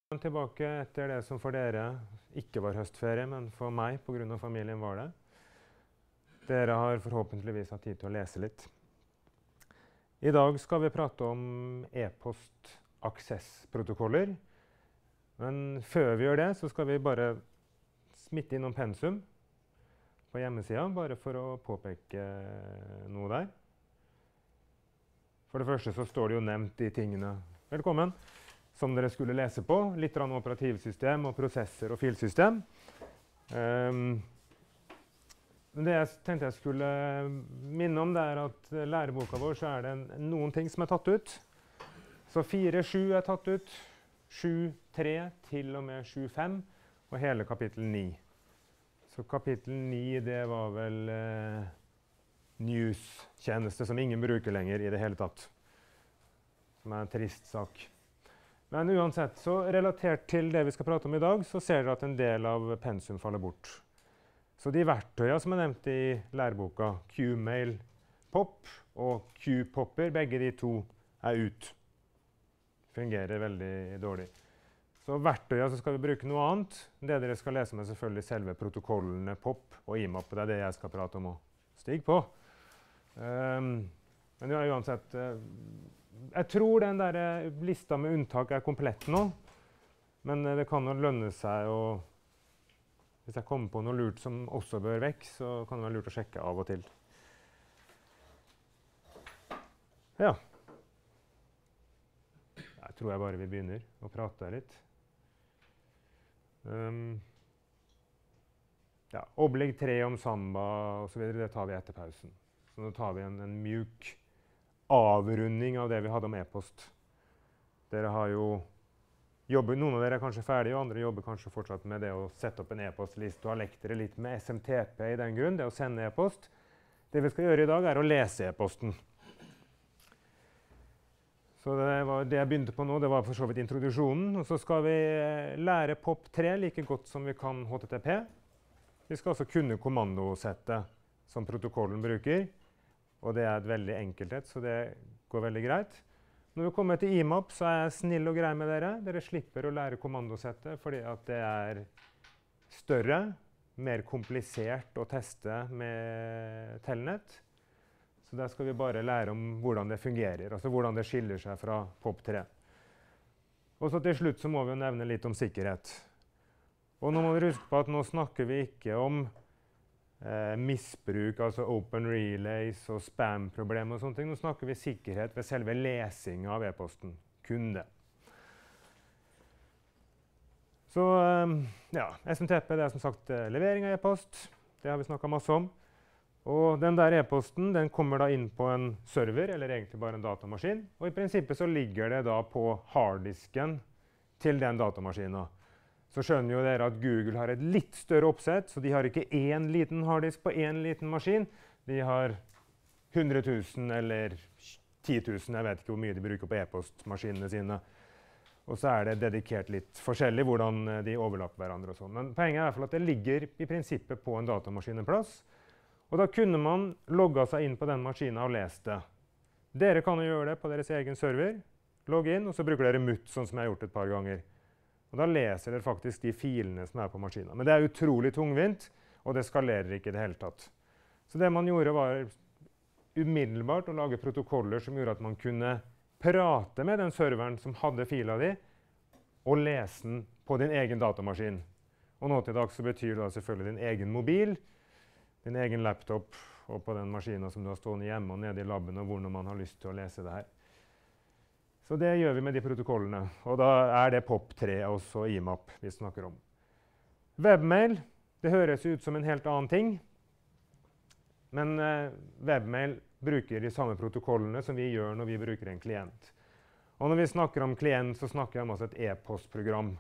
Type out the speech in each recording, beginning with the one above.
Tilbake etter det som for dere ikke var høstferie, men for meg på grunn av familien var det. Dere har forhåpentligvis hatt tid til å lese litt. I dag skal vi prate om e-post-aksessprotokoller. Men før vi gjør det, så skal vi bare smitte innom pensum på hjemmesiden, bare for å påpeke noe der. For det første så står det jo nevnt de tingene. Velkommen! Som dere skulle lese på, litt om operativsystem og prosesser og filsystem. Det jeg tenkte jeg skulle minne om, det er at læreboka vår så er det noen ting som er tatt ut. Så 4.7 er tatt ut, 7.3 til og med 7.5, og hele kapittel 9. Så kapittel 9 det var vel news-tjeneste som ingen bruker lenger i det hele tatt. Som er en trist sak. Men uansett, så relatert til det vi skal prate om i dag, så ser dere at en del av pensum faller bort. Så de verktøyene som er nevnt i læreboka, Qmail Pop og Qpopper, begge de to er ut. Fungerer veldig dårlig. Så verktøyene så skal vi bruke noe annet. Det dere skal lese med selvfølgelig selve protokollene Pop og IMAP, det er det jeg skal prate om og stig på. Men ja, uansett... Jeg tror den der lista med unntak er komplett nå, men det kan jo lønne seg å... Hvis jeg kommer på noe lurt som også bør vekk, så kan det være lurt å sjekke av og til. Ja. Jeg tror jeg bare vi begynner å prate litt. Ja, opplegg 3 om samba og så videre, det tar vi etter pausen. Så nå tar vi en mjuk avrunding av det vi hadde om e-post. Dere har jo jobbet, noen av dere er kanskje ferdige, og andre jobber kanskje fortsatt med det å sette opp en e-postliste og har lekt dere litt med SMTP i den grunn, det å sende e-post. Det vi skal gjøre i dag er å lese e-posten. Så det var det jeg begynte på nå, det var for så vidt introduksjonen, og så skal vi lære POP3 like godt som vi kan HTTP. Vi skal også kunne kommandosettet som protokollen bruker. Og det er et veldig enkelthet, så det går veldig greit. Når vi kommer til IMAP, så er jeg snill og grei med dere. Dere slipper å lære kommandosettet, fordi at det er større, mer komplisert å teste med Telnet. Så der skal vi bare lære om hvordan det fungerer, altså hvordan det skiller seg fra POP3. Og så til slutt så må vi nevne litt om sikkerhet. Og nå må dere huske på at nå snakker vi ikke om misbruk, altså open relays og spam-problemer og sånne ting. Nå snakker vi sikkerhet ved selve lesingen av e-posten. Kun det. Så ja, SMTP det er som sagt levering av e-post. Det har vi snakket masse om. Og den der e-posten den kommer da inn på en server, eller egentlig bare en datamaskin. Og i prinsippet så ligger det da på harddisken til den datamaskinen. Så skjønner jo dere at Google har et litt større oppsett, så de har ikke én liten harddisk på én liten maskin. De har 100 000 eller 10 000, jeg vet ikke hvor mye de bruker på e-postmaskinene sine. Og så er det dedikert litt forskjellig hvordan de overlapper hverandre og sånn. Men poenget er i hvert fall at det ligger i prinsippet på en datamaskin en plass. Og da kunne man logge seg inn på den maskinen og lese det. Dere kan jo gjøre det på deres egen server. Logg inn, og så bruker dere MUT, sånn som jeg har gjort et par ganger. Og da leser dere faktisk de filene som er på maskinen. Men det er utrolig tungvint, og det skalerer ikke i det hele tatt. Så det man gjorde var umiddelbart å lage protokoller som gjorde at man kunne prate med den serveren som hadde fila di, og lese den på din egen datamaskin. Og nå til dags så betyr det selvfølgelig din egen mobil, din egen laptop, og på den maskinen som du har stående hjemme og nede i labben, og hvordan man har lyst til å lese det her. Så det gjør vi med de protokollene, og da er det POP3 og så IMAP vi snakker om. Webmail, det høres ut som en helt annen ting, men webmail bruker de samme protokollene som vi gjør når vi bruker en klient. Og når vi snakker om klient, så snakker vi om et e-postprogram.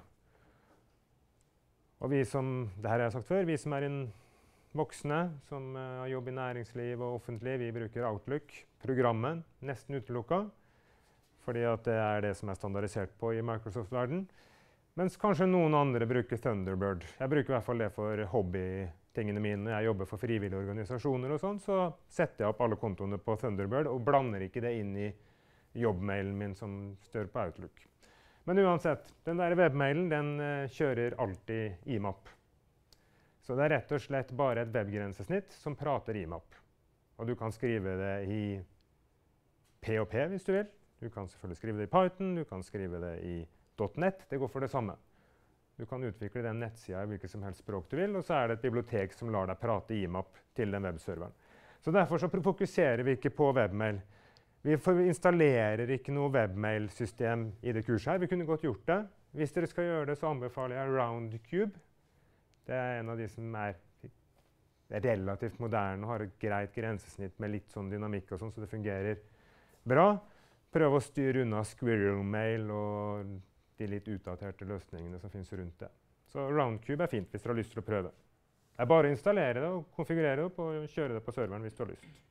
Og vi som, det her har jeg sagt før, vi som er voksne, som har jobb i næringsliv og offentlig, vi bruker Outlook, programmet, nesten utelukket. Fordi at det er det som er standardisert på i Microsoft-verden. Mens kanskje noen andre bruker Thunderbird. Jeg bruker i hvert fall det for hobbytingene mine. Når jeg jobber for frivillige organisasjoner og sånn, så setter jeg opp alle kontoene på Thunderbird og blander ikke det inn i jobbmailen min som står på Outlook. Men uansett, den der webmailen den kjører alltid IMAP. Så det er rett og slett bare et webgrensesnitt som prater IMAP. Og du kan skrive det i PHP hvis du vil. Du kan selvfølgelig skrive det i Python, du kan skrive det i .NET. Det går for det samme. Du kan utvikle den nettsida i hvilket som helst språk du vil, og så er det et bibliotek som lar deg prate IMAP til den webserveren. Så derfor så fokuserer vi ikke på webmail. Vi installerer ikke noe webmail-system i det kurset her. Vi kunne godt gjort det. Hvis dere skal gjøre det, så anbefaler jeg Roundcube. Det er en av de som er relativt moderne og har et greit grensesnitt med litt sånn dynamikk og sånn, så det fungerer bra. Prøv å styre unna Squirrel-mail og de litt utdaterte løsningene som finnes rundt det. Så Roundcube er fint hvis dere har lyst til å prøve. Det er bare å installere det og konfigurere det og kjøre det på serveren hvis du har lyst.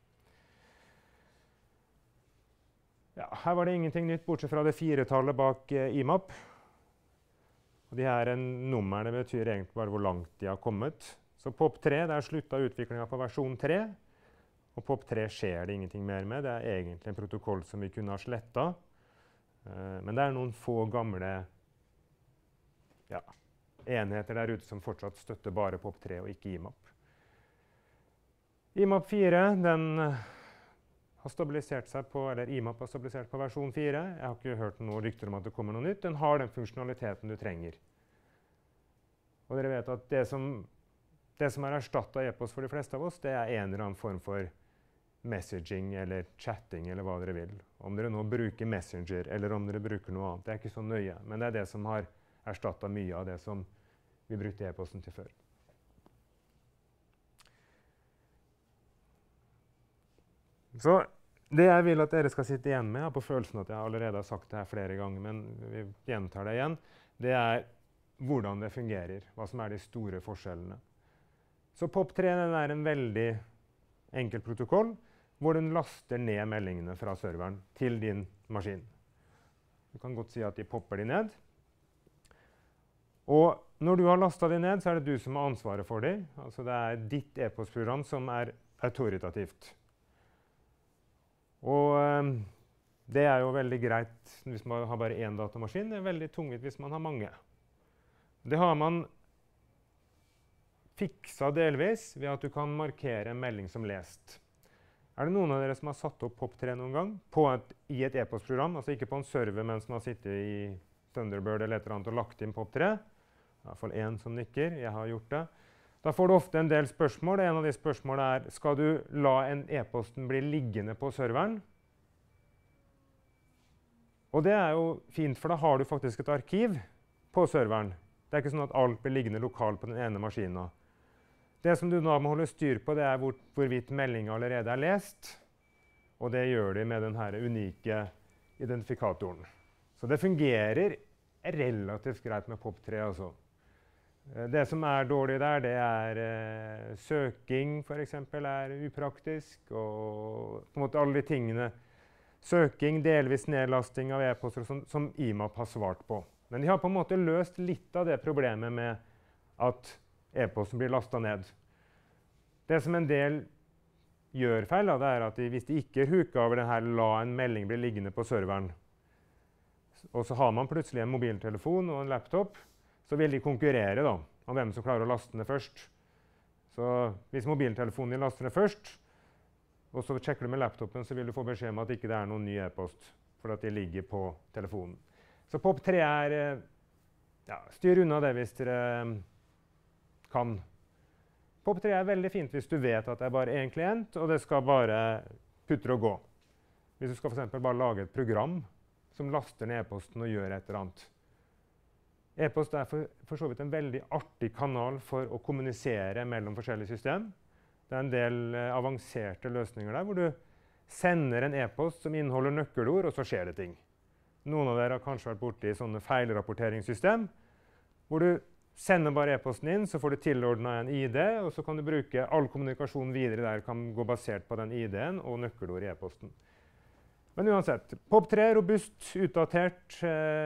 Ja, her var det ingenting nytt bortsett fra det 4-tallet bak IMAP. Og de her numrene betyr egentlig bare hvor langt de har kommet. Så POP3, der sluttet utviklingen på versjon 3. Og POP3 skjer det ingenting mer med. Det er egentlig en protokoll som vi kunne ha slettet. Men det er noen få gamle enheter der ute som fortsatt støtter bare POP3 og ikke IMAP. IMAP 4, den har stabilisert seg på, eller IMAP har stabilisert på versjon 4. Jeg har ikke hørt noen rykter om at det kommer noe nytt. Den har den funksjonaliteten du trenger. Og dere vet at det som er erstattet e-post for de fleste av oss, det er en eller annen form for messaging eller chatting eller hva dere vil. Om dere nå bruker Messenger eller om dere bruker noe annet, det er ikke så nøye. Men det er det som har erstattet mye av det som vi brukte e-posten til før. Så det jeg vil at dere skal sitte igjen med, jeg har på følelsen at jeg allerede har sagt det her flere ganger, men vi gjentar det igjen, det er hvordan det fungerer, hva som er de store forskjellene. Så POP3 er en veldig enkel protokoll, hvor den laster ned meldingene fra serveren til din maskin. Du kan godt si at de popper de ned. Og når du har lastet de ned, så er det du som har ansvaret for de. Altså det er ditt e-postprogram som er autoritativt. Og det er jo veldig greit hvis man har bare én datamaskin. Det er veldig tungvint hvis man har mange. Det har man fiksa delvis ved at du kan markere en melding som lest. Er det noen av dere som har satt opp POP3 noen gang i et e-postprogram, altså ikke på en server, men som har sittet i Thunderbird eller et eller annet og lagt inn POP3? I hvert fall en som nikker. Jeg har gjort det. Da får du ofte en del spørsmål. En av de spørsmålene er, skal du la en e-posten bli liggende på serveren? Og det er jo fint, for da har du faktisk et arkiv på serveren. Det er ikke sånn at alt blir liggende lokalt på den ene maskinen. Det som du da må holde styr på, det er hvorvidt meldingen allerede er lest. Og det gjør de med denne unike identifikatoren. Så det fungerer relativt greit med POP3. Altså. Det som er dårlig der, det er søking for eksempel er upraktisk. Og på en måte alle de tingene. Søking, delvis nedlasting av e-poster som IMAP har svart på. Men de har på en måte løst litt av det problemet med at e-posten blir lastet ned. Det som en del gjør feil, det er at hvis de ikke huker over denne la en melding bli liggende på serveren, og så har man plutselig en mobiltelefon og en laptop, så vil de konkurrere da, om hvem som klarer å laste ned først. Så hvis mobiltelefonen din laster ned først, og så sjekker du med laptopen, så vil du få beskjed om at ikke det er noen ny e-post, for at de ligger på telefonen. Så POP3 er, styr unna det hvis dere kan. POP3 er veldig fint hvis du vet at det er bare en klient, og det skal bare putte og gå. Hvis du skal for eksempel bare lage et program som laster ned e-posten og gjør et eller annet. E-post er for så vidt en veldig artig kanal for å kommunisere mellom forskjellige system. Det er en del avanserte løsninger der, hvor du sender en e-post som inneholder nøkkelord, og så skjer det ting. Noen av dere har kanskje vært borte i sånne feilrapporteringssystem, hvor du sender bare e-posten inn, så får du tilordnet en ID, og så kan du bruke all kommunikasjon videre der kan gå basert på den ID-en og nøkkelord i e-posten. Men uansett, POP3 er robust, utdatert,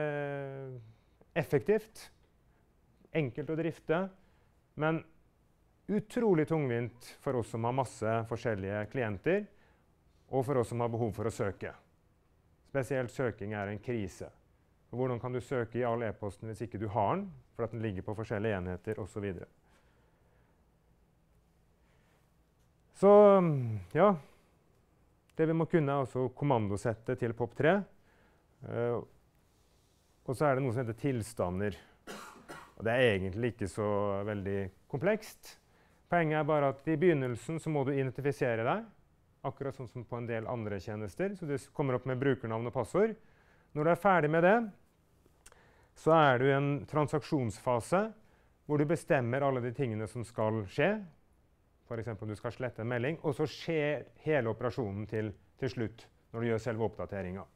effektivt, enkelt å drifte, men utrolig tungvint for oss som har masse forskjellige klienter, og for oss som har behov for å søke. Spesielt søking er en krise. Og hvordan kan du søke i all e-posten hvis ikke du har den, for at den ligger på forskjellige enheter, og så videre. Så, ja, det vi må kunne er altså kommandosettet til POP3. Og så er det noe som heter tilstander. Og det er egentlig ikke så veldig komplekst. Poenget er bare at i begynnelsen så må du identifisere deg, akkurat sånn som på en del andre tjenester. Så du kommer opp med brukernavn og passord. Når du er ferdig med det, så er du i en transaksjonsfase hvor du bestemmer alle de tingene som skal skje. For eksempel du skal slette en melding, og så skjer hele operasjonen til slutt når du gjør selve oppdateringen.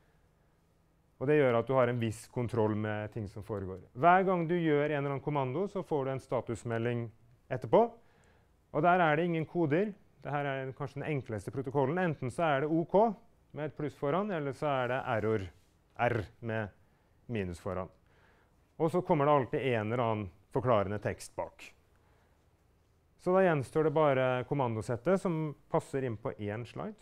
Og det gjør at du har en viss kontroll med ting som foregår. Hver gang du gjør en eller annen kommando, så får du en statusmelding etterpå. Og der er det ingen koder. Dette er kanskje den enkleste protokollen. Enten så er det OK med et pluss foran, eller så er det error R med minus foran. Og så kommer det alltid en eller annen forklarende tekst bak. Så da gjenstår det bare kommandosettet som passer inn på én slide.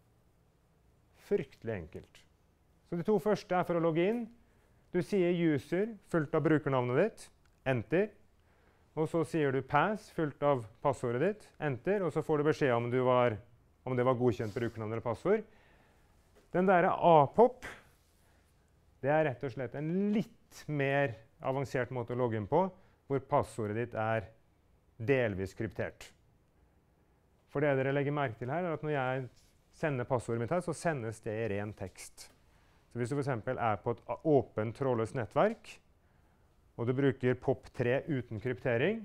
Fryktelig enkelt. Så de to første er for å logge inn. Du sier user fulgt av brukernavnet ditt, enter. Og så sier du pass fulgt av passordet ditt, enter. Og så får du beskjed om det var godkjent brukernavn eller passord. Den der APOP, det er rett og slett en litt mer avansert måte å logge inn på, hvor passordet ditt er delvis kryptert. For det dere legger merke til her, er at når jeg sender passordet mitt her, så sendes det i ren tekst. Så hvis du for eksempel er på et åpent trådløst nettverk, og du bruker POP3 uten kryptering,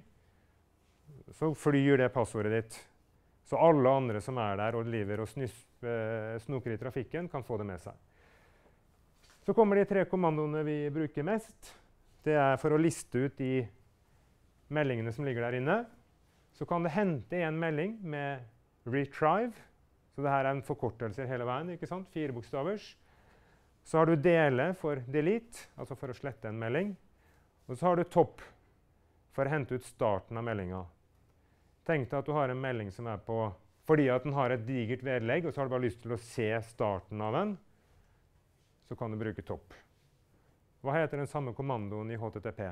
så flyr det passordet ditt. Så alle andre som er der og driver og snoker i trafikken, kan få det med seg. Så kommer de 3 kommandoene vi bruker mest. Det er for å liste ut de meldingene som ligger der inne. Så kan det hente en melding med retrieve. Så dette er en forkortelse hele veien, ikke sant? 4 bokstavers. Så har du dele for delete, altså for å slette en melding. Og så har du top for å hente ut starten av meldingen. Tenk deg at du har en melding som er på, fordi at den har et digert vedlegg, og så har du bare lyst til å se starten av den, så kan du bruke top. Hva heter den samme kommandoen i HTTP?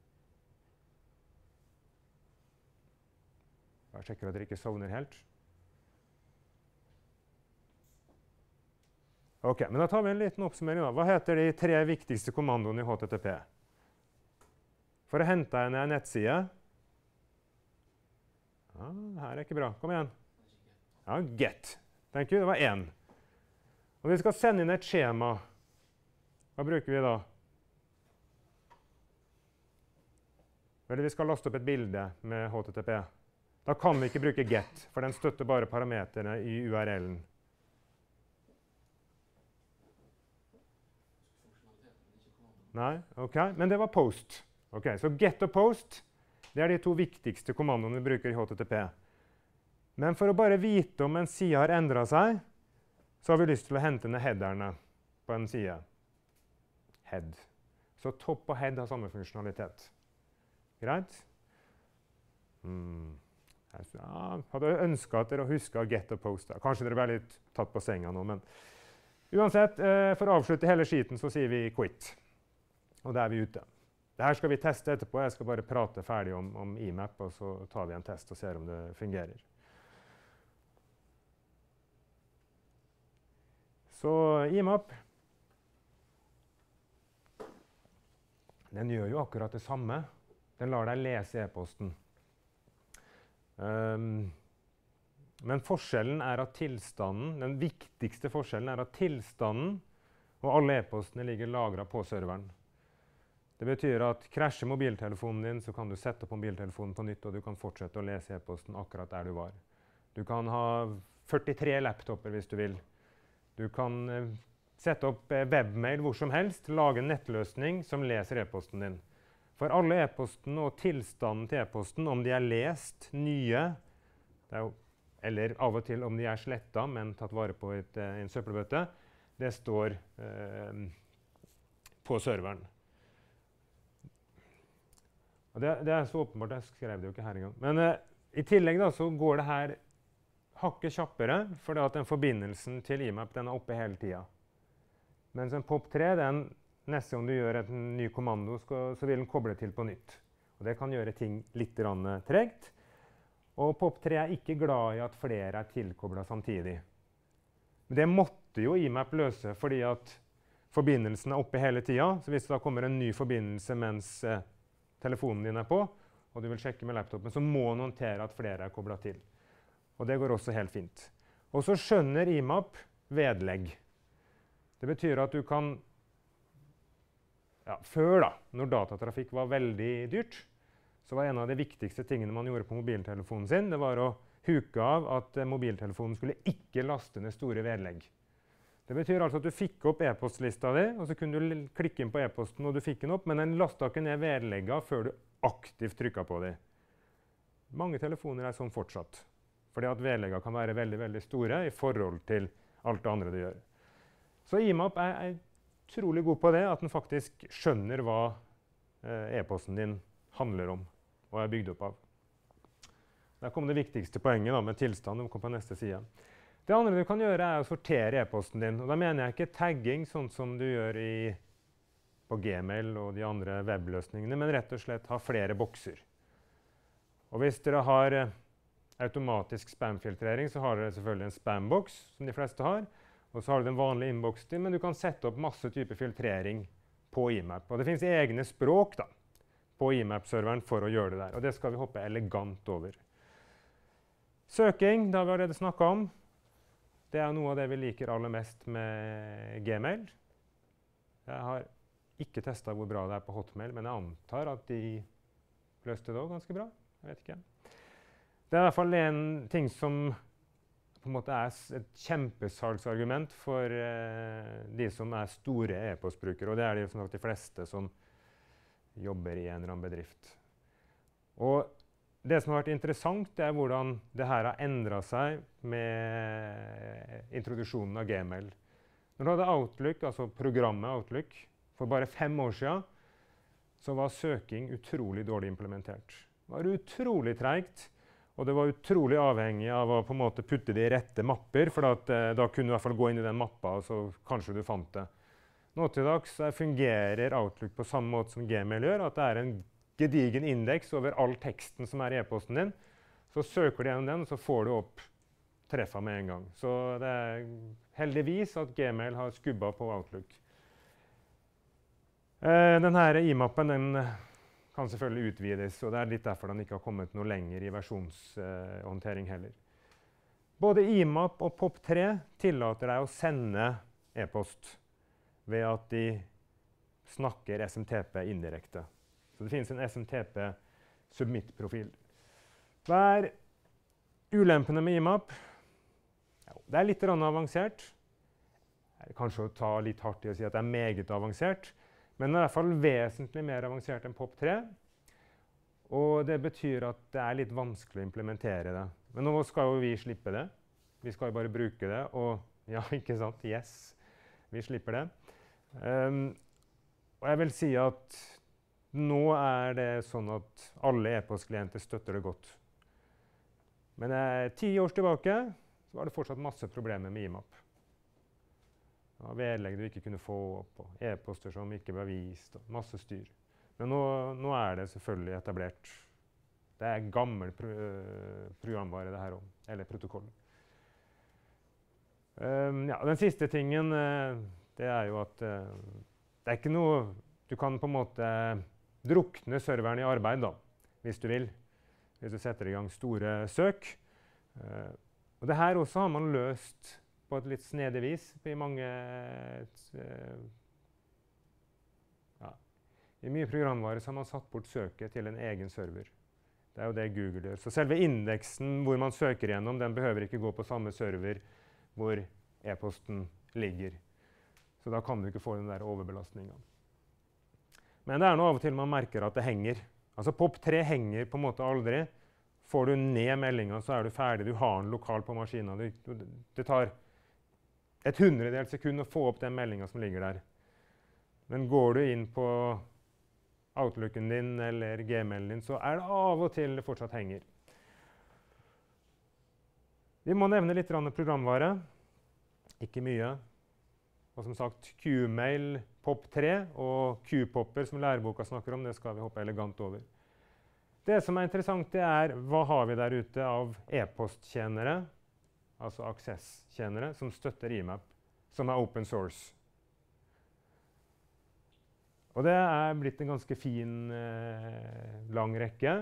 Jeg sjekker at dere ikke sovner helt. Ok, men da tar vi en liten oppsummering da. Hva heter de 3 viktigste kommandoene i HTTP? For å hente en nettside. Ja, her er ikke bra. Kom igjen. Ja, get. Thank you, det var 1. Og vi skal sende inn et skjema. Hva bruker vi da? Eller vi skal laste opp et bilde med HTTP. Da kan vi ikke bruke get, for den støtter bare parameterne i URL-en. Nei, ok, men det var post. Ok, så get og post, det er de 2 viktigste kommandoene vi bruker i HTTP. Men for å bare vite om en side har endret seg, så har vi lyst til å hente ned headerne på en side. Head. Så top og head har samme funksjonalitet. Greit? Jeg hadde ønsket at dere husket get og post. Kanskje dere ble litt tatt på senga nå, men uansett, for å avslutte hele skiten så sier vi quit. Og da er vi ute. Dette skal vi teste etterpå. Jeg skal bare prate ferdig om IMAP, og så tar vi en test og ser om det fungerer. Så IMAP, den gjør jo akkurat det samme. Den lar deg lese e-posten. Men forskjellen er at tilstanden, den viktigste forskjellen er at tilstanden og alle e-postene ligger lagret på serveren. Det betyr at krasjer mobiltelefonen din, så kan du sette opp mobiltelefonen på nytt, og du kan fortsette å lese e-posten akkurat der du var. Du kan ha 43 laptoper hvis du vil. Du kan sette opp webmail hvor som helst, lage en nettløsning som leser e-posten din. For alle e-postene og tilstanden til e-posten, om de er lest, nye, eller av og til om de er slettet, men tatt vare på i en søppelbøtte, det står på serveren. Og det er så åpenbart, jeg skrev det jo ikke her engang. Men i tillegg da, så går det her hakket kjappere, fordi at den forbindelsen til IMAP den er oppe hele tiden. Mens en POP3, neste gang du gjør en ny kommando, så vil den koble til på nytt. Og det kan gjøre ting litt tregt. Og POP3 er ikke glad i at flere er tilkoblet samtidig. Men det måtte jo IMAP løse, fordi at forbindelsen er oppe hele tiden. Så hvis det da kommer en ny forbindelse mens telefonen din er på, og du vil sjekke med laptopen, så må den håndtere at flere er koblet til. Og det går også helt fint. Og så skjønner IMAP vedlegg. Det betyr at du kan, før da, når datatrafikk var veldig dyrt, så var en av de viktigste tingene man gjorde på mobiltelefonen sin, det var å huke av at mobiltelefonen skulle ikke laste ned store vedlegg. Det betyr altså at du fikk opp e-postlista di, og så kunne du klikke inn på e-posten, og du fikk den opp, men den lastet ikke ned vedleggene før du aktivt trykket på dem. Mange telefoner er sånn fortsatt, fordi at vedleggene kan være veldig, veldig store i forhold til alt det andre du gjør. Så IMAP er utrolig god på det, at den faktisk skjønner hva e-posten din handler om, og er bygd opp av. Der kom det viktigste poenget da, med tilstand. Det kom på neste side. Det andre du kan gjøre er å sortere e-posten din. Og da mener jeg ikke tagging, sånn som du gjør på Gmail og de andre webløsningene, men rett og slett ha flere bokser. Og hvis dere har automatisk spamfiltrering, så har dere selvfølgelig en spamboks, som de fleste har. Og så har du den vanlige inboxen din, men du kan sette opp masse typer filtrering på IMAP. Og det finnes egne språk da, på IMAP-serveren for å gjøre det der. Og det skal vi hoppe elegant over. Søking, det har vi allerede snakket om. Det er noe av det vi liker aller mest med Gmail. Jeg har ikke testet hvor bra det er på Hotmail, men jeg antar at de løste det også ganske bra. Jeg vet ikke. Det er i hvert fall en ting som på en måte er et kjempesalgsargument for de som er store e-postbrukere, og det er de fleste som jobber i en eller annen bedrift. Og det som har vært interessant, det er hvordan det her har endret seg med introduksjonen av Gmail. Når du hadde Outlook, altså programmet Outlook, for bare 5 år siden, så var søking utrolig dårlig implementert. Det var utrolig tregt, og det var utrolig avhengig av å på en måte putte det i rette mapper, for da kunne du i hvert fall gå inn i den mappa, og så kanskje du fant det. Nå til dags fungerer Outlook på samme måte som Gmail gjør, at det er en gedigen indeks over all teksten som er i e-posten din. Så søker du gjennom den, og så får du opp treffa med en gang. Så det er heldigvis at Gmail har skubba på Outlook. Denne IMAP-en den kan selvfølgelig utvides, og det er litt derfor den ikke har kommet noe lenger i versjonshåndtering heller. Både IMAP og POP3 tillater deg å sende e-post ved at de snakker SMTP indirekte. Så det finnes en SMTP submit-profil. Hva er ulempene med IMAP? Ja, det er litt avansert. Kanskje å ta litt hardt i å si at det er meget avansert, men det er i hvert fall vesentlig mer avansert enn POP3. Og det betyr at det er litt vanskelig å implementere det. Men nå skal jo vi slippe det. Vi skal jo bare bruke det, og ja, ikke sant? Yes, vi slipper det. Og jeg vil si at nå er det sånn at alle e-postklienter støtter det godt. Men 10 år tilbake så var det fortsatt masse problemer med IMAP. Det var vedlegg du ikke kunne få opp, og e-poster som ikke var vist, og masse styr. Men nå er det selvfølgelig etablert. Det er gammel programvare det her om, eller protokoll. Den siste tingen det er jo at det er ikke noe, du kan på en måte drukne serveren i arbeid da, hvis du vil. Hvis du setter i gang store søk. Og det her også har man løst på et litt snedig vis i mange i mye programvare så har man satt bort søket til en egen server. Det er jo det Google gjør. Så selve indeksen hvor man søker gjennom, den behøver ikke gå på samme server hvor e-posten ligger. Så da kan du ikke få den der overbelastningen. Men det er noe av og til man merker at det henger. Altså POP3 henger på en måte aldri. Får du ned meldingen, så er du ferdig. Du har den lokal på maskinen. Det tar et 100-dels sekund å få opp den meldingen som ligger der. Men går du inn på Outlooken din eller Gmailen din, så er det av og til det fortsatt henger. Vi må nevne litt programvare. Ikke mye. Og som sagt, Qmail, POP3 og Qpopper, som læreboka snakker om, det skal vi hoppe elegant over. Det som er interessant, det er hva har vi der ute av e-posttjenere, altså access-tjenere, som støtter IMAP, som er open source. Og det er blitt en ganske fin, lang rekke.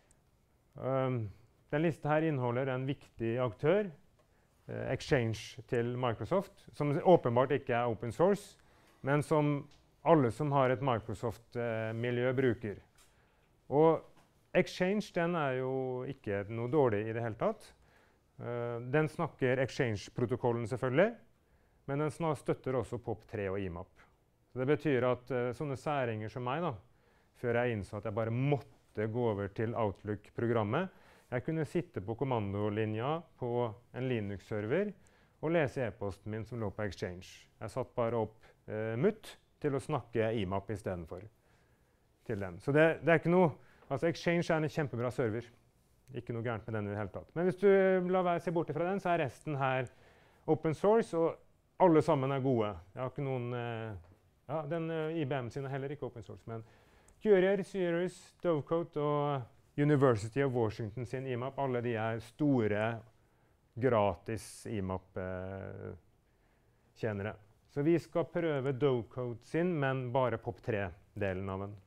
Den listen her inneholder en viktig aktør, Exchange til Microsoft, som åpenbart ikke er open source, men som alle som har et Microsoft-miljø bruker. Og Exchange den er jo ikke noe dårlig i det hele tatt. Den snakker Exchange-protokollen selvfølgelig, men den støtter også POP3 og IMAP. Så det betyr at sånne særinger som meg, da, før jeg innså at jeg bare måtte gå over til Outlook-programmet, jeg kunne sitte på kommandolinja på en Linux-server og lese e-posten min som lå på Exchange. Jeg satt bare opp MUT til å snakke IMAP i stedet for til den. Så det er ikke noe, altså Exchange er en kjempebra server. Ikke noe gærent med den i det hele tatt. Men hvis du lar være se bort fra den, så er resten her open source, og alle sammen er gode. Jeg har ikke noen, ja, den IBM sin er heller ikke open source, men Courier, Cirrus, Dovecoat og University of Washington sin IMAP, alle de er store, gratis IMAP-tjenere. Så vi skal prøve Dovecoat sin, men bare POP3-delen av den.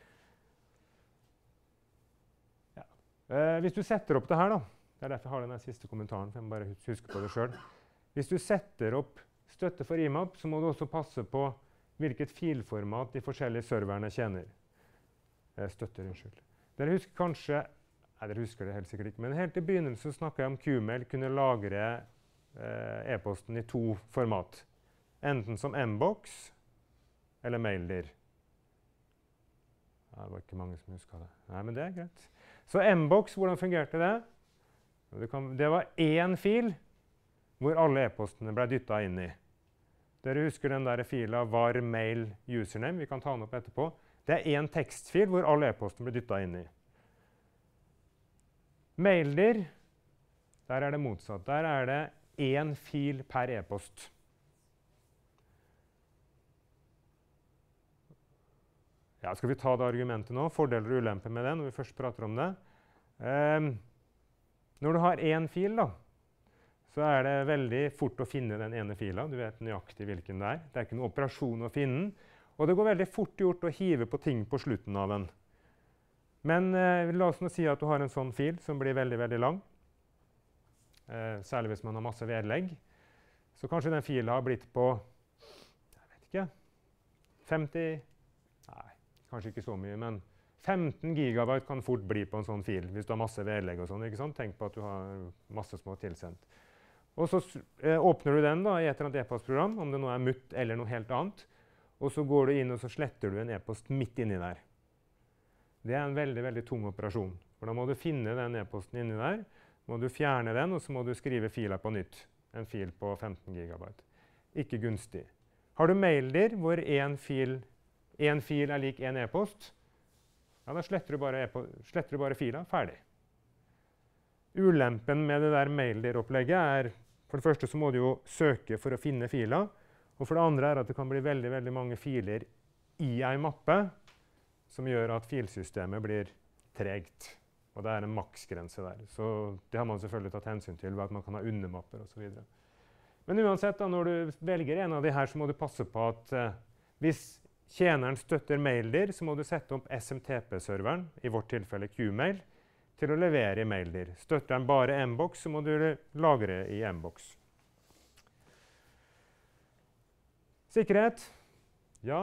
Ja. Hvis du setter opp det her, da, det er derfor jeg har den siste kommentaren, for jeg må bare huske på det selv. Hvis du setter opp støtte for IMAP, så må du også passe på hvilket filformat de forskjellige serverne tjener. Støtter, unnskyld. Dere husker kanskje, nei, dere husker det helt sikkert ikke, men helt i begynnelsen snakket jeg om Qmail kunne lagre e-posten i 2 format. Enten som Mbox eller Maildir. Ja, det var ikke mange som husket det. Nei, men det er greit. Så Mbox, hvordan fungerte det? Det var én fil hvor alle e-postene ble dyttet inn i. Dere husker den der fila var mail username, vi kan ta den opp etterpå. Det er en tekstfil hvor alle e-posten blir dyttet inn i. Maildir, der er det motsatt. Der er det én fil per e-post. Ja, skal vi ta det argumentet nå? Fordeler og ulemper med det når vi først prater om det. Når du har én fil, da, så er det veldig fort å finne den ene fila. Du vet nøyaktig hvilken det er. Det er ikke noen operasjon å finne den. Og det går veldig fort gjort å hive på ting på slutten av den. Men la oss nå si at du har en sånn fil som blir veldig, veldig lang. Særlig hvis man har masse vedlegg. Så kanskje den fila har blitt på, jeg vet ikke, 50, nei, kanskje ikke så mye, men 15 gigabyte kan fort bli på en sånn fil, hvis du har masse vedlegg og sånn, ikke sant? Tenk på at du har masse små tilsendt. Og så åpner du den da, i et eller annet e-postprogram, om det nå er MUT eller noe helt annet, og så går du inn og så sletter du en e-post midt inni der. Det er en veldig, veldig tung operasjon. For da må du finne den e-posten inni der, må du fjerne den, og så må du skrive fila på nytt. En fil på 15 gigabyte. Ikke gunstig. Har du Maildir, hvor en fil er lik en e-post, ja, da sletter du bare fila, ferdig. Ulempen med det der Maildir-opplegget er, for det første så må du jo søke for å finne fila, og for det andre er at det kan bli veldig, veldig mange filer i en mappe, som gjør at filsystemet blir tregt. Og det er en maksgrense der. Så det har man selvfølgelig tatt hensyn til ved at man kan ha undermapper og så videre. Men uansett, da, når du velger en av de her, så må du passe på at hvis tjeneren støtter Maildir, så må du sette opp SMTP-serveren, i vårt tilfelle Qmail, til å levere i Maildir. Støtter den bare Mbox, så må du lagre i Mbox. Sikkerhet. Ja.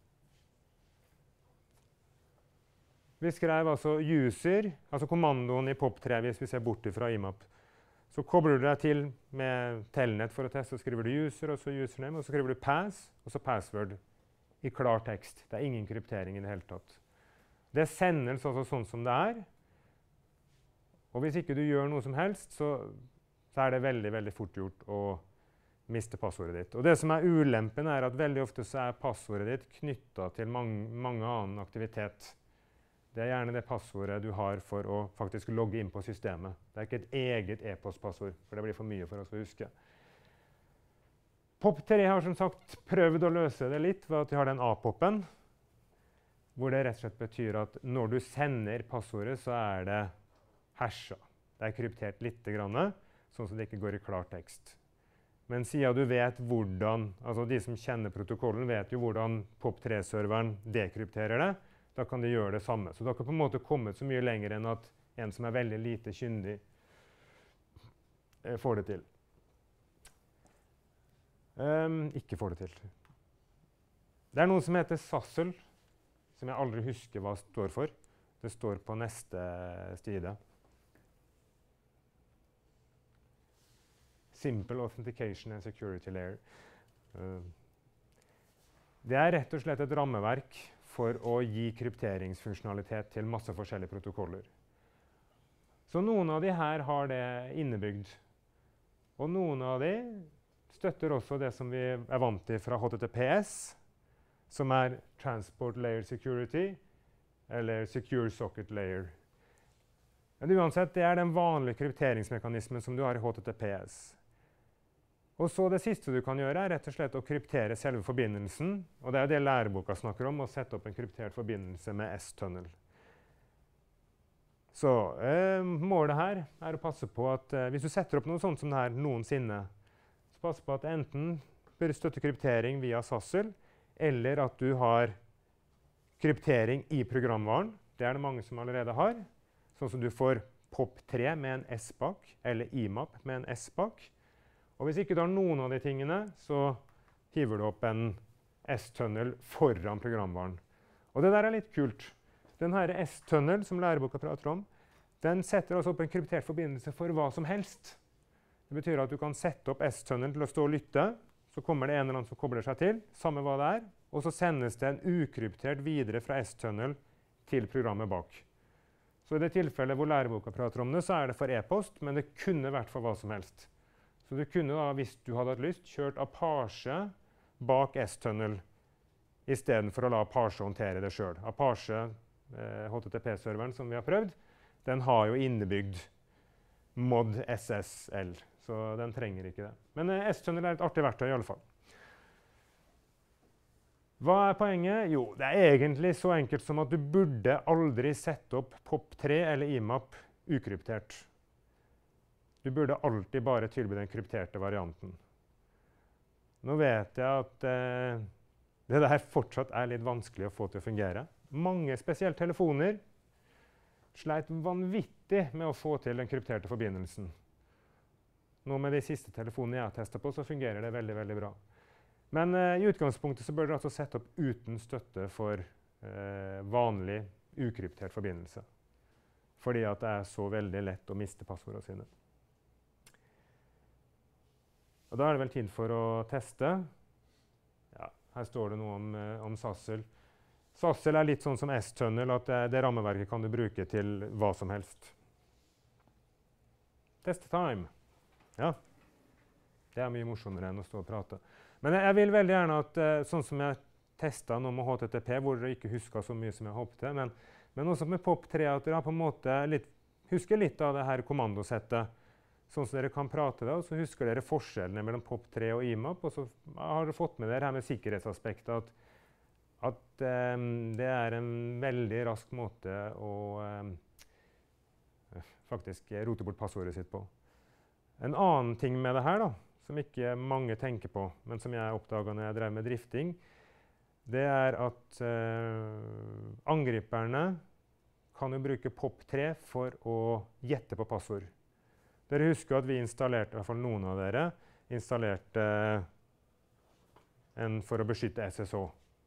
Vi skrev altså user, altså kommandoen i POP3 hvis vi ser bort fra IMAP. Så kobler du deg til med Telnet for å teste, så skriver du user, og så username, og så skriver du pass, og så password i klar tekst. Det er ingen kryptering i det hele tatt. Det sendes altså sånn som det er. Og hvis ikke du gjør noe som helst, så er det veldig, veldig fort gjort å miste passordet ditt. Og det som er ulempen er at veldig ofte så er passordet ditt knyttet til mange annen aktivitet. Det er gjerne det passordet du har for å faktisk logge inn på systemet. Det er ikke et eget e-postpassord, for det blir for mye for oss å huske. POP3 har som sagt prøvd å løse det litt ved at de har den A-poppen, hvor det rett og slett betyr at når du sender passordet, så er det hasha. Det er kryptert litt, sånn at det ikke går i klar tekst. Men siden du vet hvordan, altså de som kjenner protokollen vet jo hvordan POP3-serveren dekrypterer det, da kan de gjøre det samme. Så da kan på en måte komme så mye lenger enn at en som er veldig lite kyndig får det til. Ikke får det til. Det er noe som heter SASL, som jeg aldri husker hva står for. Det står på neste side. Simple Authentication and Security Layer. Det er rett og slett et rammeverk for å gi krypteringsfunksjonalitet til masse forskjellige protokoller. Så noen av de her har det innebygd. Og noen av de støtter også det som vi er vant til fra HTTPS, som er Transport Layer Security, eller Secure Socket Layer. Men uansett, det er den vanlige krypteringsmekanismen som du har i HTTPS. Og så det siste du kan gjøre, er rett og slett å kryptere selve forbindelsen. Og det er det læreboka snakker om, å sette opp en kryptert forbindelse med S-tunnel. Så målet her er å passe på at hvis du setter opp noe sånt som det her noensinne, så pass på at enten bør du støtte kryptering via SASL, eller at du har kryptering i programvaren. Det er det mange som allerede har. Sånn som du får POP3 med en S bak, eller IMAP med en S bak. Og hvis ikke du har noen av de tingene, så hiver du opp en S-tunnel foran programvaren. Og det der er litt kult. Denne S-tunnel som læreboka prater om, den setter også opp en kryptert forbindelse for hva som helst. Det betyr at du kan sette opp S-tunnel til å stå og lytte, så kommer det en eller annen som kobler seg til, samme hva det er, og så sendes det en ukryptert videre fra S-tunnel til programmet bak. Så i det tilfellet hvor læreboka prater om det, så er det for e-post, men det kunne vært for hva som helst. Så du kunne da, hvis du hadde hatt lyst, kjørt Apache bak S-tunnel, i stedet for å la Apache håndtere det selv. Apache, HTTP-serveren som vi har prøvd, den har jo innebygd mod SSL, så den trenger ikke det. Men S-tunnel er et artig verktøy i alle fall. Hva er poenget? Jo, det er egentlig så enkelt som at du burde aldri sette opp POP3 eller IMAP ukryptert. Du burde alltid bare tilby den krypterte varianten. Nå vet jeg at det der fortsatt er litt vanskelig å få til å fungere. Mange, spesielt telefoner, sleit vanvittig med å få til den krypterte forbindelsen. Nå med de siste telefonene jeg har testet på, så fungerer det veldig, veldig bra. Men i utgangspunktet så bør dere altså sette opp uten støtte for vanlig ukryptert forbindelse. Fordi at det er så veldig lett å miste passordene sine. Og da er det vel tid for å teste. Ja, her står det noe om SASL. SASL er litt sånn som S-tunnel, at det rammeverket kan du bruke til hva som helst. Testetime. Ja, det er mye morsommere enn å stå og prate. Men jeg vil veldig gjerne at, sånn som jeg testet nå med HTTP, hvor dere ikke husker så mye som jeg håpte, men også med POP3, at dere har på en måte husker litt av det her kommandosettet, sånn som dere kan prate det, og så husker dere forskjellene mellom POP3 og IMAP, og så har dere fått med dere her med sikkerhetsaspektet at det er en veldig rask måte å faktisk rote bort passordet sitt på. En annen ting med det her da, som ikke mange tenker på, men som jeg oppdaget når jeg drev med drifting, det er at angriperne kan jo bruke POP3 for å gjette på passord. Dere husker at vi installerte, i hvert fall noen av dere, installerte en for å beskytte SSO.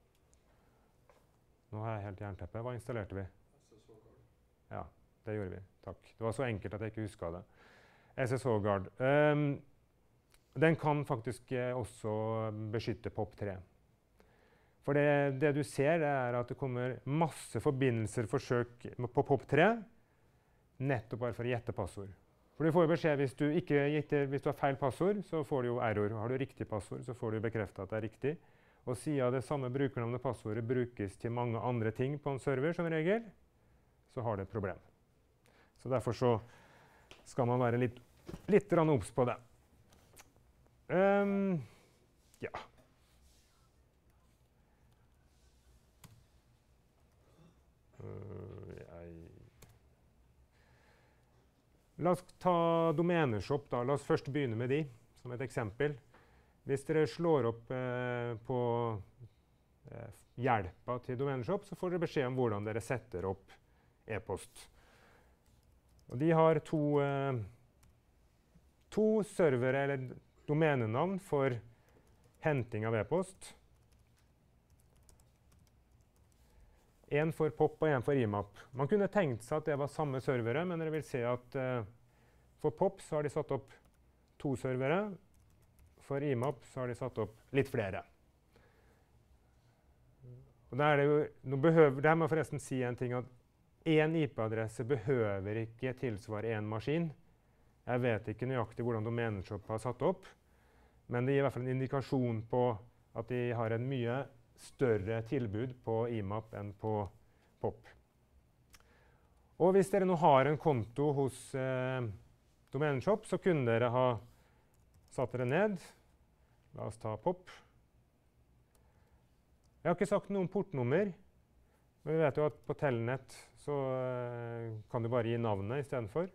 Nå har jeg helt jernteppe. Hva installerte vi? SSO Guard. Ja, det gjorde vi. Takk. Det var så enkelt at jeg ikke husker det. SSO Guard. Den kan faktisk også beskytte POP3. For det du ser, det er at det kommer masse forbindelser, forsøk på POP3, nettopp bare for å gjette passord. For du får jo beskjed hvis du har feil passord, så får du jo error. Har du riktig passord, så får du bekreftet at det er riktig. Og siden det samme brukernavnet passordet brukes til mange andre ting på en server som regel, så har det et problem. Så derfor så skal man være litt obs på det. Ja. La oss ta domeneshop da. La oss først begynne med de, som et eksempel. Hvis dere slår opp på hjelpa til domeneshop, så får dere beskjed om hvordan dere setter opp e-post. Og de har to servere eller domenenavn for henting av e-post. En for POP og en for IMAP. Man kunne tenkt seg at det var samme servere, men dere vil se at for POP så har de satt opp 2 servere. For IMAP så har de satt opp litt flere. Og der er det jo, der må jeg forresten si en ting, at en IP-adresse behøver ikke tilsvare en maskin. Jeg vet ikke nøyaktig hvordan domeneshop har satt opp, men det gir i hvert fall en indikasjon på at de har en mye større tilbud på IMAP enn på POP. Og hvis dere nå har en konto hos domeneshop, så kunne dere ha satt dere ned. La oss ta POP. Jeg har ikke sagt noe om portnummer, men vi vet jo at på Telnet så kan du bare gi navnet i stedet for.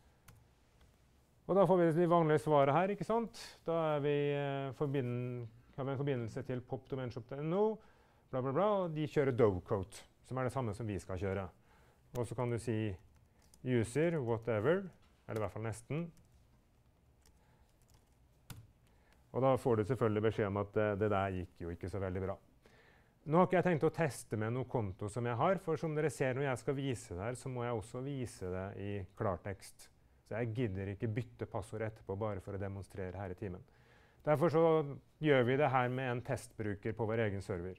Og da får vi de vanlige svaret her, ikke sant? Da har vi en forbindelse til popdomenshop.no, bla bla bla, og de kjører Dovecoat, som er det samme som vi skal kjøre. Og så kan du si user, whatever, eller i hvert fall nesten. Og da får du selvfølgelig beskjed om at det der gikk jo ikke så veldig bra. Nå har ikke jeg tenkt å teste med noen konto som jeg har, for som dere ser når jeg skal vise det her, så må jeg også vise det i klartekst. Så jeg gidder ikke bytte passord etterpå bare for å demonstrere her i timen. Derfor så gjør vi det her med en testbruker på vår egen server.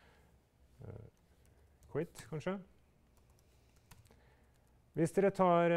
Quit, kanskje. Hvis dere tar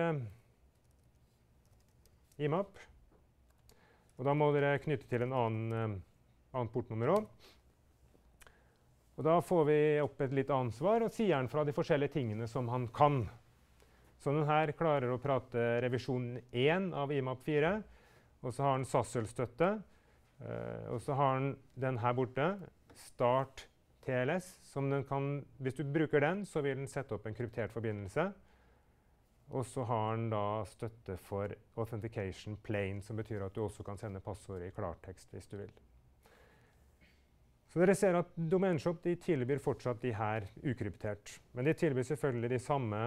IMAP, og da må dere knytte til en annen portnummer også. Og da får vi opp et litt annet svar, og sier han fra de forskjellige tingene som han kan. Så den her klarer å prate revisjon 1 av IMAP 4, og så har han SASL-støtte, og så har han den her borte, Start TLS, som den kan, hvis du bruker den, så vil den sette opp en kryptert forbindelse. Og så har han da støtte for Authentication Plain, som betyr at du også kan sende passordet i klartekst hvis du vil. Så dere ser at Domeneshop de tilbyr fortsatt de her ukryptert. Men de tilbyr selvfølgelig de samme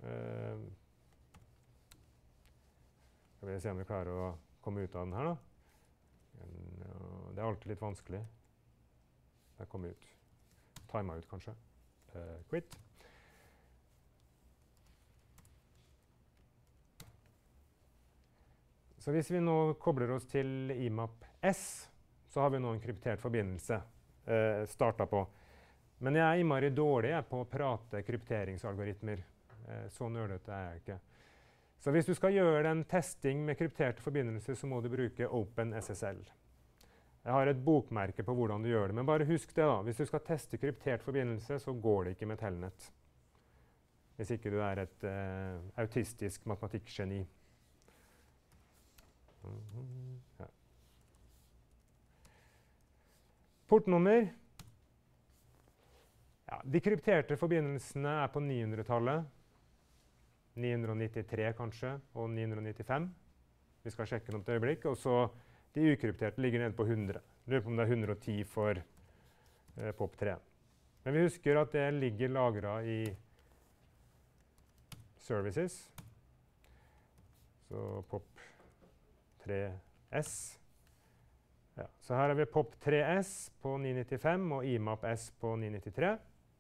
Skal vi se om vi klarer å komme ut av den her da. Det er alltid litt vanskelig. Der kom ut. Time ut kanskje. Quit. Så hvis vi nå kobler oss til IMAP S, så har vi nå en kryptert forbindelse startet på. Men jeg er innmari dårlig på å prate krypteringsalgoritmer. Så nerdete er jeg ikke. Så hvis du skal gjøre en testing med krypterte forbindelser, så må du bruke OpenSSL. Jeg har et bokmerke på hvordan du gjør det, men bare husk det da. Hvis du skal teste kryptert forbindelse, så går det ikke med Telnet. Hvis ikke du er et autistisk matematikkgeni. Ja. Portnummer. Ja, de krypterte forbindelsene er på 900-tallet. 993 kanskje, og 995. Vi skal sjekke den om et øyeblikk. Og så de ukrypterte ligger nede på 100. Lurer på om det er 110 for POP3. Men vi husker at det ligger lagret i services. Så POP3S. Ja, så her har vi POP3S på 995 og IMAP S på 993.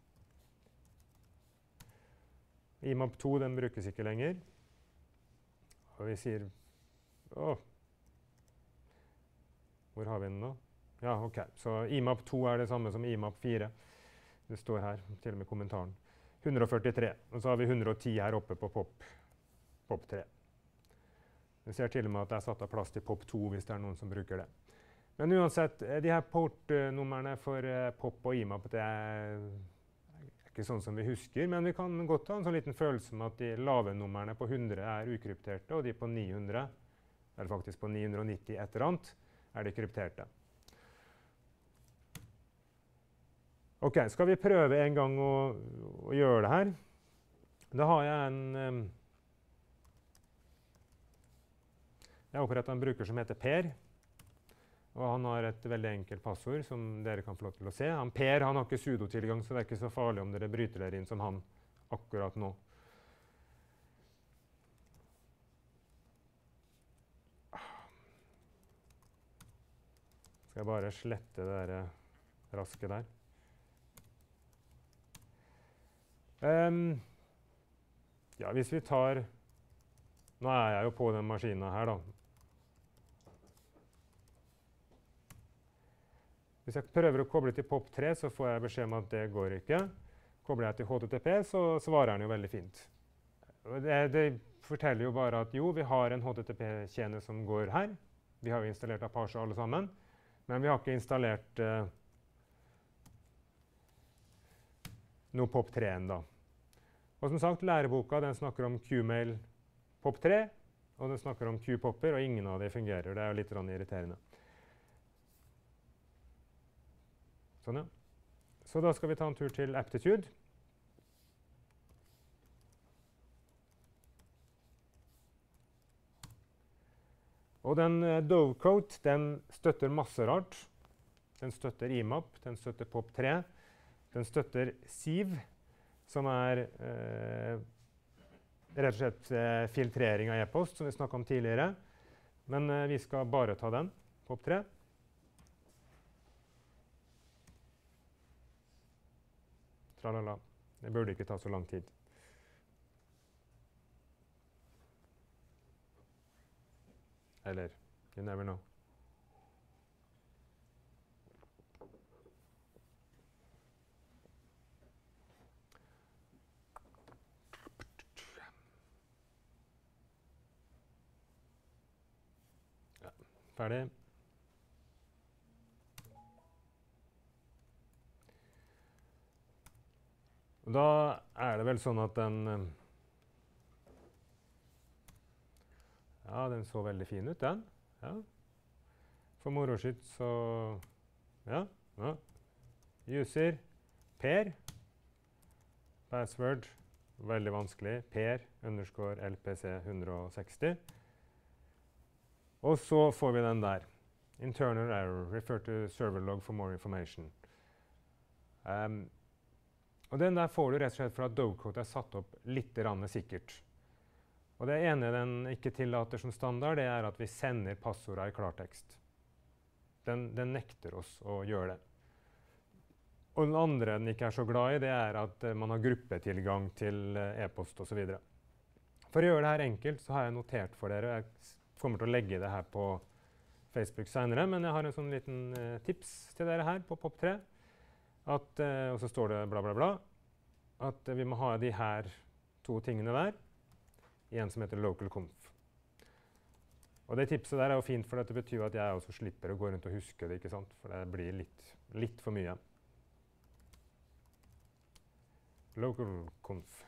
IMAP 2 den brukes ikke lenger. Og vi sier hvor har vi den nå? Ja, ok. Så IMAP 2 er det samme som IMAP 4. Det står her, til og med kommentaren. 143. Og så har vi 110 her oppe på POP3. Vi ser til og med at det er satt av plass til POP2 hvis det er noen som bruker det. Men uansett, de her portnumrene for POP og IMAP, det er ikke sånn som vi husker, men vi kan godt ha en sånn liten følelse om at de lave numrene på 100 er ukrypterte, og de på 900, eller faktisk på 990 et eller annet, er de krypterte. Ok, skal vi prøve en gang å gjøre det her? Da har jeg jeg har opprettet en bruker som heter Per. Og han har et veldig enkelt passord som dere kan få lov til å se. Per han har ikke sudotilgang, så det er ikke så farlig om dere bryter dere inn som han akkurat nå. Skal jeg bare slette det der raske der. Ja, hvis vi tar... Nå er jeg jo på den maskinen her da. Hvis jeg prøver å koble til POP3, så får jeg beskjed om at det går ikke. Kobler jeg til HTTP, så svarer den jo veldig fint. Det forteller jo bare at jo, vi har en HTTP-tjene som går her. Vi har jo installert Apache alle sammen, men vi har ikke installert noe POP3 enda. Og som sagt, læreboka den snakker om QMail POP3, og den snakker om QPopper, og ingen av de fungerer. Det er jo litt irriterende. Sånn, ja. Så da skal vi ta en tur til Aptitude. Og den Dovecoat, den støtter masse rart. Den støtter IMAP, den støtter POP3, den støtter Sieve, som er rett og slett filtrering av e-post, som vi snakket om tidligere. Men vi skal bare ta den, POP3. Tralala. Det burde ikke ta så lang tid. Eller, you never know. Ja, ferdig. Og da er det vel sånn at den ja, den så veldig fin ut, den. Ja. For moro skyld, så ja, ja. User, Per. Password, veldig vanskelig. Per, underscore LPC 160. Og så får vi den der. Internal error, refer to server log for more information. Og den der får du rett og slett for at Dovecoat er satt opp litt sikkert. Og det ene den ikke tillater som standard, det er at vi sender passordene i klartekst. Den nekter oss å gjøre det. Og den andre den ikke er så glad i, det er at man har gruppetilgang til e-post og så videre. For å gjøre det her enkelt, så har jeg notert for dere. Jeg kommer til å legge det her på Facebook senere, men jeg har en sånn liten tips til dere her på POP3. Og så står det bla bla bla, at vi må ha de her to tingene der, i en som heter localconf. Og det tipset der er jo fint, for dette betyr at jeg også slipper å gå rundt og huske det, ikke sant? For det blir litt for mye. Localconf.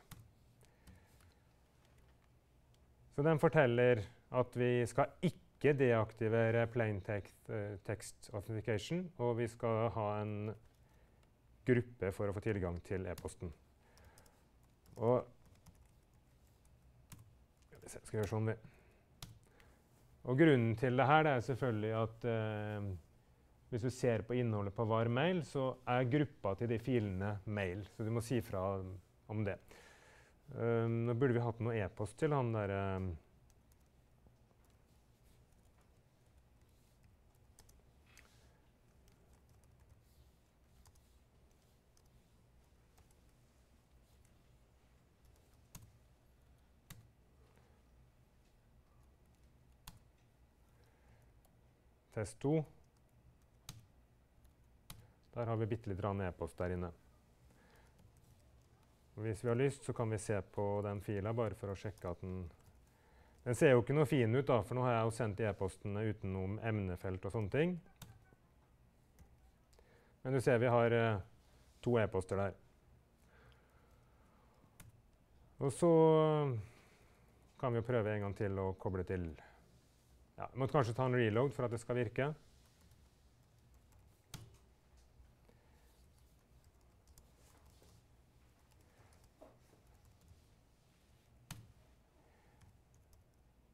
Så den forteller at vi skal ikke deaktivere plain text authentication, og vi skal ha en gruppe for å få tilgang til e-posten. Og skal gjøre sånn. Og grunnen til det her det er selvfølgelig at hvis du ser på innholdet på var mail, så er gruppa til de filene mail. Så du må si fra om det. Nå burde vi hatt noe e-post til han der test 2. Der har vi bitte litt e-post der inne. Og hvis vi har lyst, så kan vi se på den fila, bare for å sjekke at den ser jo ikke noe fin ut da, for nå har jeg jo sendt e-postene utenom emnefelt og sånne ting. Men du ser vi har 2 e-poster der. Og så kan vi jo prøve en gang til å koble til. Ja, vi må kanskje ta en reload for at det skal virke.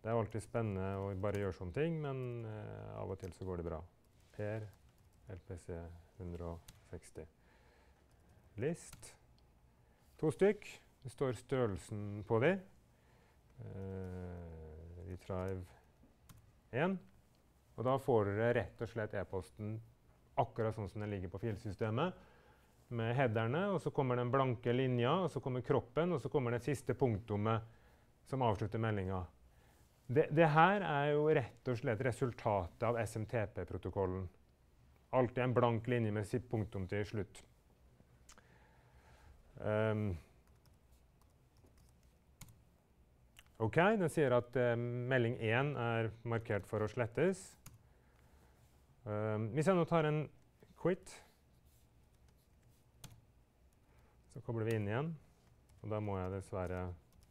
Det er alltid spennende å bare gjøre sånne ting, men av og til så går det bra. Per, LPC 160. List. 2 stykk. Det står størrelsen på de. Retrieve 1. Og da får dere rett og slett e-posten akkurat sånn som den ligger på filsystemet, med headerne, og så kommer den blanke linja, og så kommer kroppen, og så kommer det siste punktummet som avslutter meldinga. Det her er jo rett og slett resultatet av SMTP-protokollen. Alltid en blank linje med sitt punktum til slutt. Ok, den sier at melding 1 er markert for å slettes. Hvis jeg nå tar en quit, så kobler vi inn igjen, og da må jeg dessverre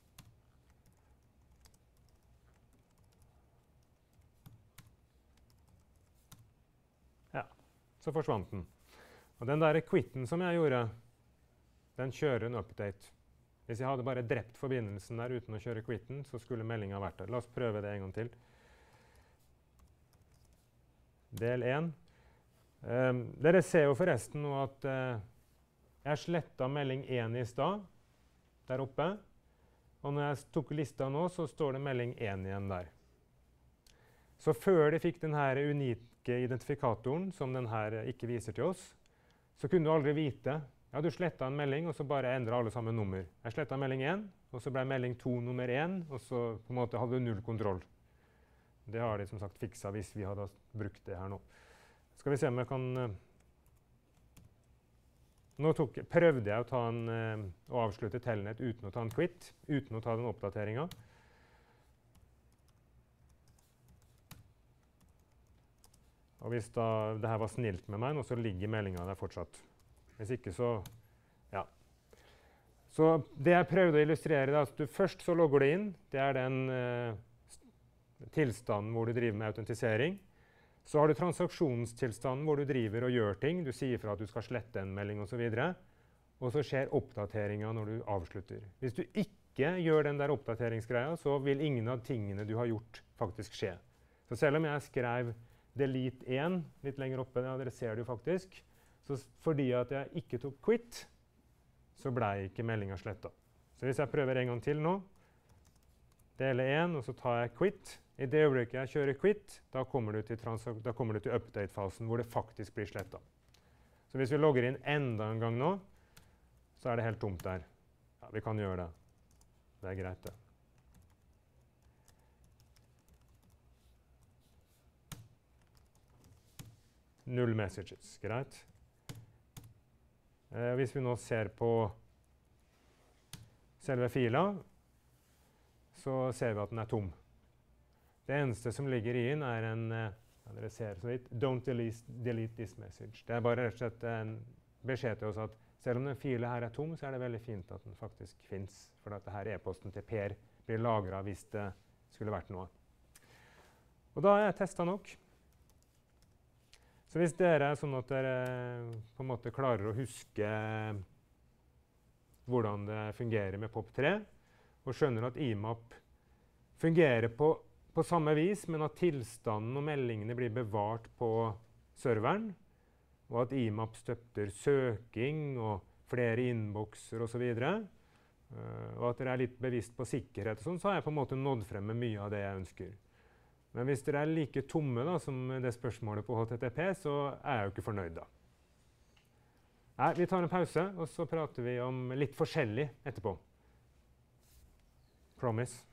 så forsvant den. Og den der quitten som jeg gjorde, den kjører en update. Hvis jeg hadde bare drept forbindelsen der uten å kjøre quitten, så skulle meldingen vært der. La oss prøve det en gang til. Del 1. Dere ser jo forresten nå at jeg slettet melding 1 i stad, der oppe. Og når jeg tok lista nå, så står det melding 1 igjen der. Så før de fikk denne unike identifikatoren, som denne ikke viser til oss, så kunne du aldri vite. Ja, du slettet en melding, og så bare endret alle sammen nummer. Jeg slettet melding 1, og så ble melding 2 nummer 1, og så på en måte hadde du null kontroll. Det har de som sagt fikset hvis vi hadde brukt det her nå. Skal vi se om jeg kan... Nå prøvde jeg å avslutte Telnet uten å ta en quit, uten å ta den oppdateringen. Og hvis da det her var snilt med meg, nå så ligger meldingen der fortsatt. Hvis ikke så, ja. Så det jeg prøvde å illustrere, er at du først så logger det inn. Det er den tilstanden hvor du driver med autentisering. Så har du transaksjonstilstanden hvor du driver og gjør ting. Du sier fra at du skal slette en melding og så videre. Og så skjer oppdateringen når du avslutter. Hvis du ikke gjør den der oppdateringsgreia, så vil ingen av tingene du har gjort faktisk skje. Så selv om jeg skrev delete 1 litt lenger oppe, ja, dere ser det jo faktisk, så fordi at jeg ikke tok quit, så ble ikke meldingen slettet. Så hvis jeg prøver en gang til nå, dele 1, og så tar jeg quit. I det øyeblikket jeg kjører quit, da kommer du til update-fasen hvor det faktisk blir slettet. Så hvis vi logger inn enda en gang nå, så er det helt tomt der. Ja, vi kan gjøre det. Det er greit det. Null messages, greit. Hvis vi nå ser på selve fila, så ser vi at den er tom. Det eneste som ligger i den er en, ja, dere ser så vidt, don't delete this message. Det er bare rett og slett en beskjed til oss at selv om den fila her er tom, så er det veldig fint at den faktisk finnes, for at dette e-posten til Per blir lagret hvis det skulle vært noe. Og da har jeg testet nok. Så hvis dere er sånn at dere på en måte klarer å huske hvordan det fungerer med POP3, og skjønner at IMAP fungerer på samme vis, men at tilstanden og meldingene blir bevart på serveren, og at IMAP støtter søking og flere innbokser og så videre, og at dere er litt bevisst på sikkerhet og sånn, så har jeg på en måte nådd frem med mye av det jeg ønsker. Men hvis dere er like tomme da, som det spørsmålet på HTTP, så er jeg jo ikke fornøyd da. Nei, vi tar en pause, og så prater vi om litt forskjellig etterpå. Promise.